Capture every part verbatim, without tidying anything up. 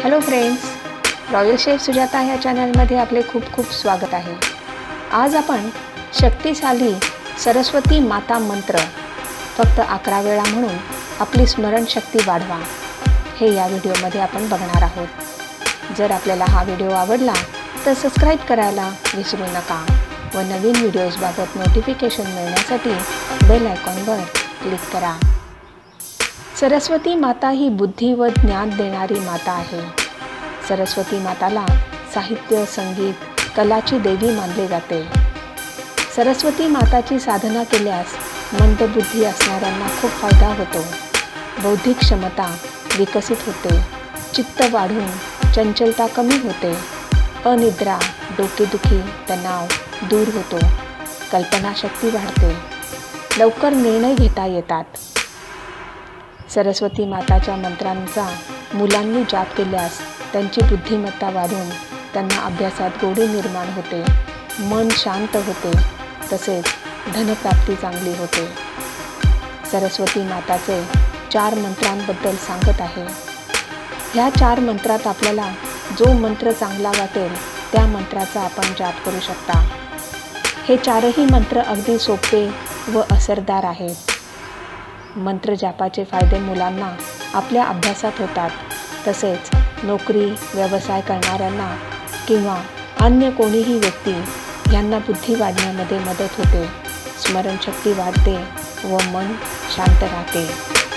Hello friends, royal chef Sujata ह्या चॅनलमध्ये आपले खूप खूप स्वागत आहे। आज आपण शक्तिशाली सरस्वती माता मंत्र फक्त अकरा वेळा म्हणून आपली स्मरणशक्ती वाढवा हे या व्हिडिओमध्ये आपण बघणार आहोत। जर आपल्याला हा व्हिडिओ आवडला तर सबस्क्राइब करायला विसरू नका व नवीन व्हिडिओजबाबत नोटिफिकेशन मिळण्यासाठी बेल आयकॉनवर क्लिक करा। सरस्वती माता ही बुद्धी व ज्ञान देणारी माता आहे। सरस्वती माताला साहित्य, संगीत, कलाची देवी मानले जाते। सरस्वती माताची साधना केल्यास मंदबुद्धी असणाऱ्यांना खूप फायदा होतो। बौद्धिक क्षमता विकसित होते, चित्त वाढून चंचलता कमी होते, अनिद्रा, डोकेदुखी, तणाव दूर होतो, कल्पनाशक्ती वाढते, लवकर निर्णय घेता येतात। सरस्वती माताच्या मंत्रांचा मुलांनी जाप केल्यास त्यांची बुद्धिमत्ता वाढून त्यांना अभ्यासात गोडी निर्माण होते, मन शांत होते, तसेच धनप्राप्ती चांगली होते। सरस्वती माताचे चार मंत्रांबद्दल सांगत आहे। ह्या चार मंत्रात आपल्याला जो मंत्र चांगला वाटेल त्या मंत्राचा आपण जाप करू शकता। हे चारही मंत्र अगदी सोपे व असरदार आहेत। मंत्र जापाचे फायदे मुलांना आपल्या अभ्यासात होतात, तसेच नोकरी, व्यवसाय करणाऱ्यांना किंवा अन्य कोणीही व्यक्ती यांना बुद्धी वाढण्यामध्ये मदत होते, स्मरणशक्ती वाढते व मन शांत राहते।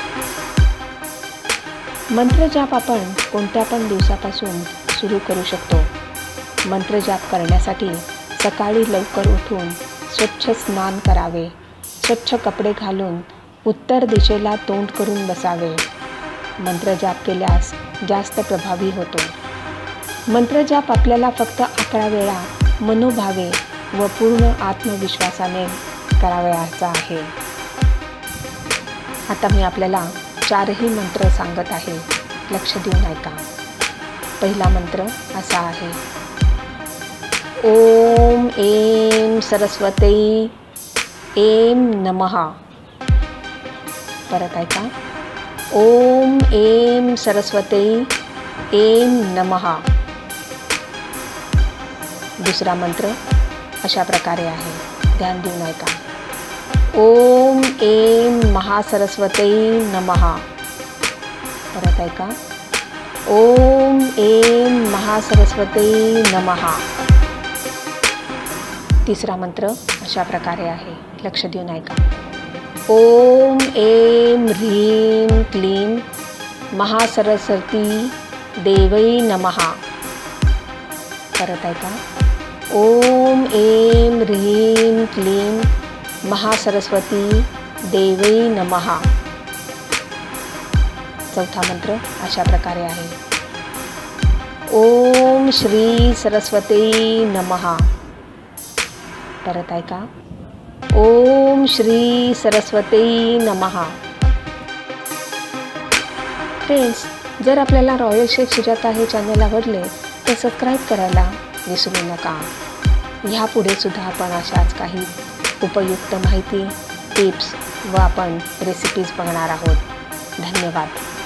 मंत्र जाप आपण कोणत्या पण दिवसापासून सुरू करू शकतो। मंत्र जाप करण्यासाठी सकाळी लवकर उठून स्वच्छ स्नान करावे, स्वच्छ कपडे घालून उत्तर दिशेला तोंड करून बसावे। मंत्र जाप केल्यास जास्त प्रभावी होतो। मंत्र जाप आपल्याला फक्त अकरा वेळा मनोभावे व पूर्ण आत्मविश्वासाने करावयाचा आहे। आता मी आपल्याला चारही मंत्र सांगत आहे, लक्ष देऊन ऐका। पहिला मंत्र असा आहे, ओम ऐं सरस्वती ऐं नमः। परत ऐका, ओम ऐं सरस्वती ऐं नमः। दुसरा मंत्र अशा प्रकारे आहे, ध्यान देऊन ऐका। ओम ऐं महासरस्वती नमः। परत ऐका, ओम ऐं महासरस्वती नमः। तिसरा मंत्र अशा प्रकारे आहे, लक्ष देऊन ऐका। ओम ऐं ह्रीं क्लीं महासरस्वती देवै नमः। परत ऐका, ओम ऐं ह्रीं क्लीं महासरस्वती देवै नमः। चौथा मंत्र अशा प्रकारे आहे, ओम श्री सरस्वती नमः। परत ऐका, ओम श्री सरस्वती नमः। फ्रेंड्स, जर आपल्याला रॉयल शेफ सुजाता हे चॅनल आवडले तर सबस्क्राईब करायला विसरू नका। ह्यापुढे सुद्धा आपण अशाच काही उपयुक्त माहिती, टिप्स व आपण रेसिपीज बघणार आहोत। धन्यवाद।